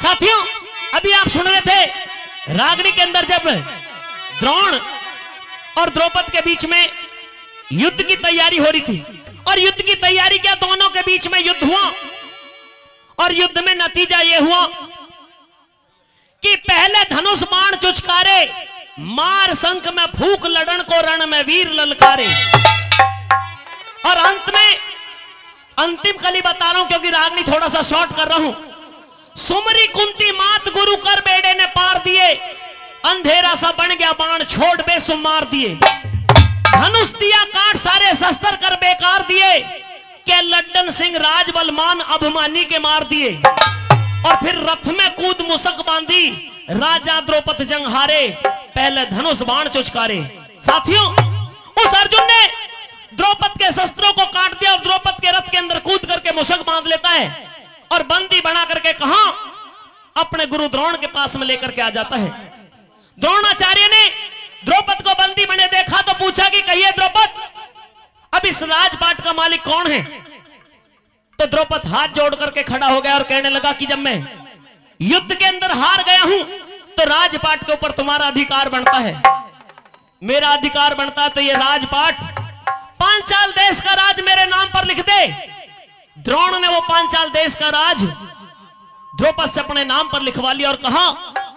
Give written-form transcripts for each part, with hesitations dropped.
साथियों, अभी आप सुन रहे थे रागनी के अंदर जब द्रोण और द्रौपद के बीच में युद्ध की तैयारी हो रही थी, और युद्ध की तैयारी क्या, दोनों के बीच में युद्ध हुआ, और युद्ध में नतीजा यह हुआ कि पहले धनुष बाण चुचकारे, मार शंख में फूक लड़न को रण में वीर ललकारे। और अंत में अंतिम कली बता रहा हूं क्योंकि रागनी थोड़ा सा शॉर्ट कर रहा हूं। सुमरी कुंती मात गुरु कर बेड़े ने पार दिए, अंधेरा सा बन गया बाण छोड़ बेसुम मार दिए। धनुष दिया काट सारे शस्त्र कर बेकार दिए, के लड्डन सिंह राजबलमान अभिमानी के मार दिए। और फिर रथ में कूद मुसक बांधी, राजा द्रौपद जंग हारे, पहले धनुष बाण चुचकारे। साथियों, उस अर्जुन ने द्रौपद के शस्त्रों को काट दिया और द्रौपद के रथ के अंदर कूद करके मुसक बांध लेता है और बंदी बना करके कहां, अपने गुरु द्रोण के पास में लेकर के आ जाता है। द्रोणाचार्य ने द्रौपद को बंदी बने देखा तो पूछा कि कहिए द्रौपद, अब इस राजपाट का मालिक कौन है? तो द्रौपद हाथ जोड़ करके खड़ा हो गया और कहने लगा कि जब मैं युद्ध के अंदर हार गया हूं तो राजपाट के ऊपर तुम्हारा अधिकार बनता है, मेरा अधिकार बनता है, तो ये राजपाट पांचाल देश का राज मेरे नाम पर लिख दे। द्रोण ने वो पांचाल देश का राज द्रौपद से अपने नाम पर लिखवा लिया और कहा,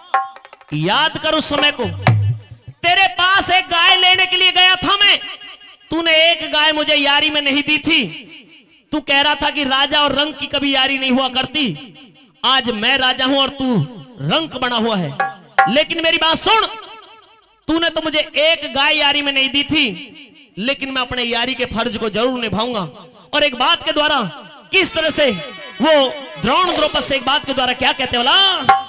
याद कर उस समय को, तेरे पास एक गाय लेने के लिए गया था मैं, तूने एक गाय मुझे यारी में नहीं दी थी। तू कह रहा था कि राजा और रंग की कभी यारी नहीं हुआ करती। आज मैं राजा हूं और तू रंक बना हुआ है, लेकिन मेरी बात सुन, तूने तो मुझे एक गाय यारी में नहीं दी थी, लेकिन मैं अपने यारी के फर्ज को जरूर निभाऊंगा। और एक बात के द्वारा किस तरह से वो द्रोण द्रौपद से एक बात के द्वारा क्या कहते वाला,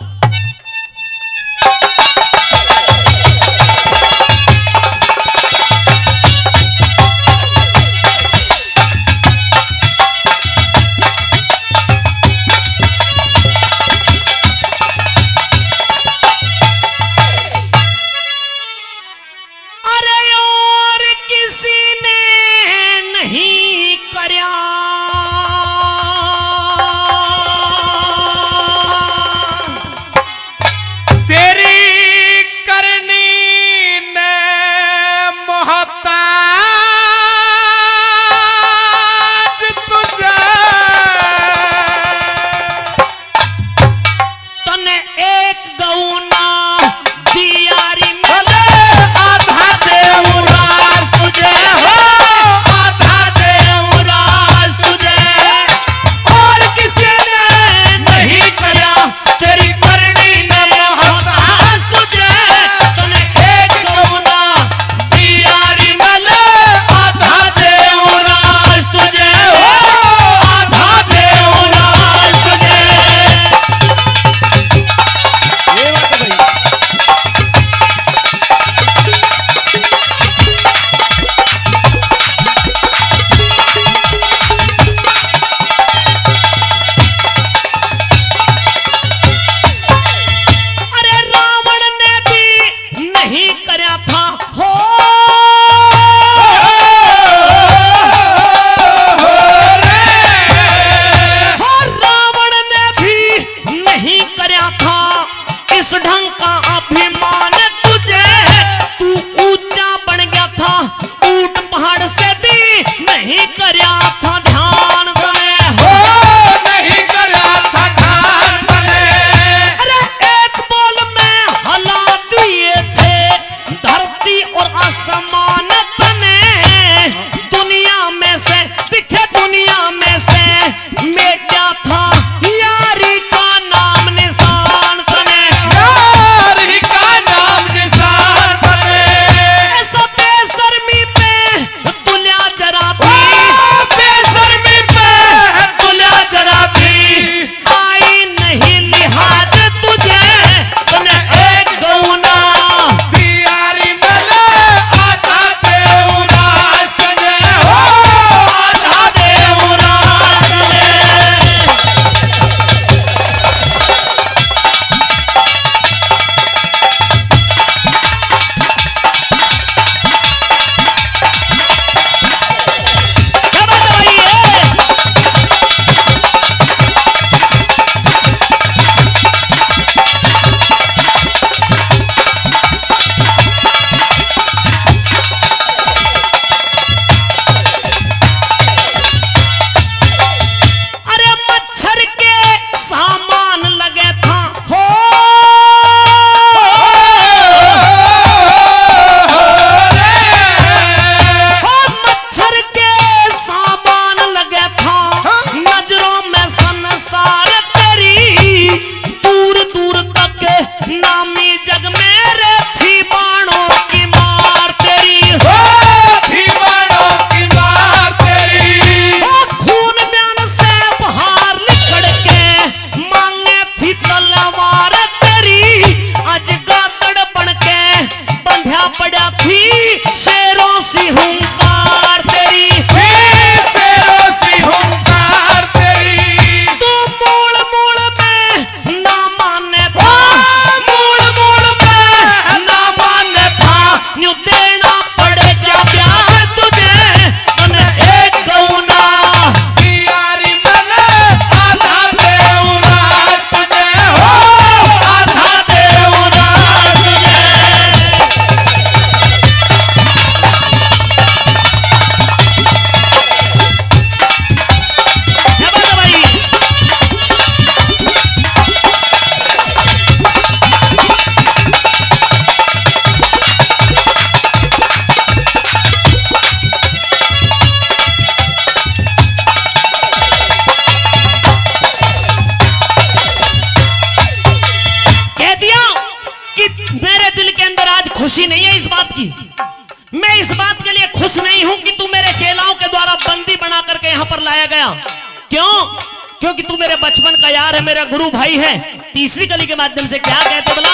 खुशी नहीं है इस बात की। मैं इस बात के लिए खुश नहीं हूं कि तू मेरे चेलाओं के द्वारा बंदी बना करके यहां पर लाया गया। क्यों? क्योंकि तू मेरे बचपन का यार है, मेरा गुरु भाई है। तीसरी कली के माध्यम से क्या कहते बोला,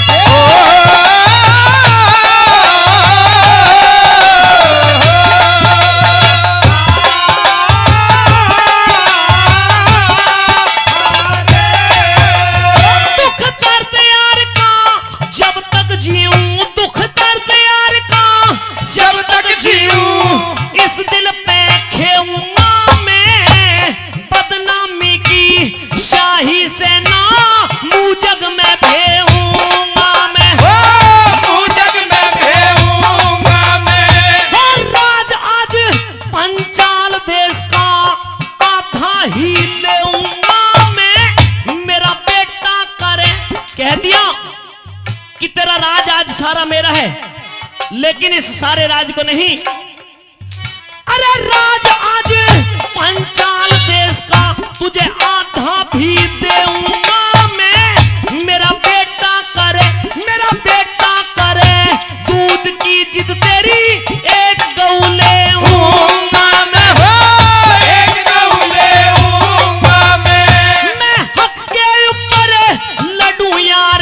सारा मेरा है, लेकिन इस सारे राज को नहीं। अरे राज आज पंचाल देश का तुझे आधा भी देऊंगा मैं। मेरा बेटा करे, मेरा बेटा करे, दूध की जिद तेरी एक गऊ लेऊंगा मैं, हो एक गऊ लेऊंगा मैं हक के ऊपर लड्डू यार,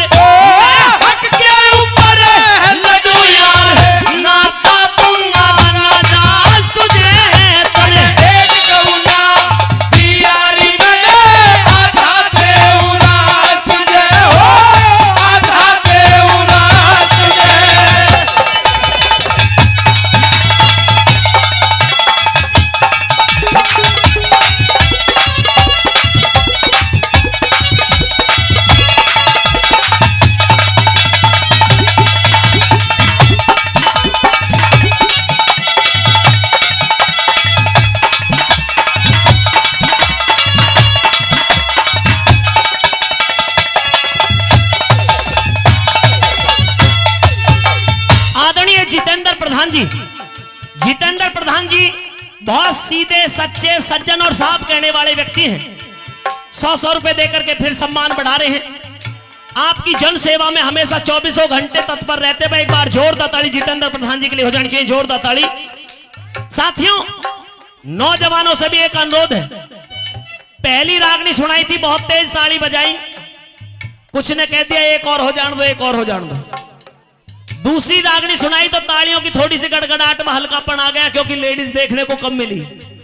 जितेंद्र प्रधान जी बहुत सीधे सच्चे सज्जन और साफ कहने वाले व्यक्ति हैं। 100 रुपए देकर के फिर सम्मान बढ़ा रहे हैं। आपकी जन सेवा में हमेशा 24 घंटे तत्पर रहते हैं। एक बार जोरदार ताली जितेंद्र प्रधान जी के लिए हो जानी चाहिए, जोरदार ताली। साथियों, नौजवानों से भी एक अनुरोध है। पहली रागनी सुनाई थी, बहुत तेज ताली बजाई, कुछ ने कह दिया एक और हो जान दो, एक और हो जान दो। दूसरी रागनी सुनाई तो तालियों की थोड़ी सी गड़गड़ाहट में हल्कापन आ गया, क्योंकि लेडीज देखने को कम मिली।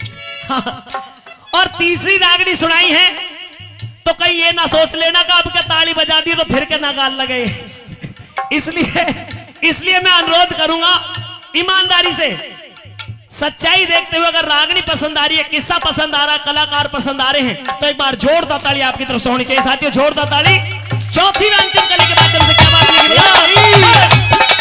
और तीसरी रागनी सुनाई है तो कहीं ये ना सोच लेना कि अब क्या ताली बजा दी तो फिर के ना गाल लगे। इसलिए मैं अनुरोध करूंगा ईमानदारी से, सच्चाई देखते हुए, अगर रागनी पसंद आ रही है, किस्सा पसंद आ रहा, कलाकार पसंद आ रहे हैं, तो एक बार जोरदार ताली आपकी तरफ से होनी चाहिए। साथियों, जोरदार ताली। चौथी व अंतिम कली के माध्यम से क्या बात लिखी,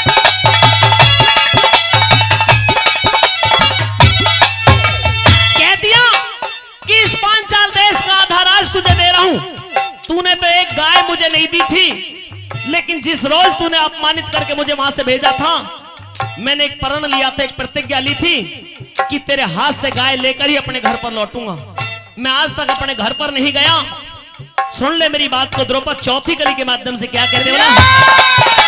कह दिया कि इस पांचाल देश का आधा राज तुझे दे रहा हूं। तूने तो एक गाय मुझे नहीं दी थी, लेकिन जिस रोज तूने अपमानित करके मुझे वहां से भेजा था, मैंने एक प्रण लिया था, एक प्रतिज्ञा ली थी कि तेरे हाथ से गाय लेकर ही अपने घर पर लौटूंगा। मैं आज तक अपने घर पर नहीं गया। सुन ले मेरी बात को द्रौपद, चौथी कली के माध्यम से क्या कहने वाला।